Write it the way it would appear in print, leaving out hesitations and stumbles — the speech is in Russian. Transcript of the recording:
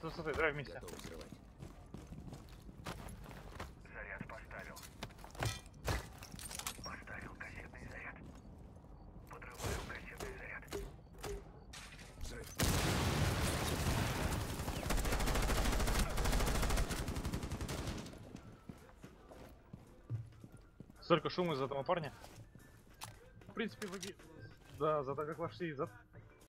Стой, давай вместе. Готов взрывать. Заряд поставил. Поставил кассетный заряд. Подрываю кассетный заряд. Взрыв. Столько шума из этого парня. В принципе, да, за то, как вошли,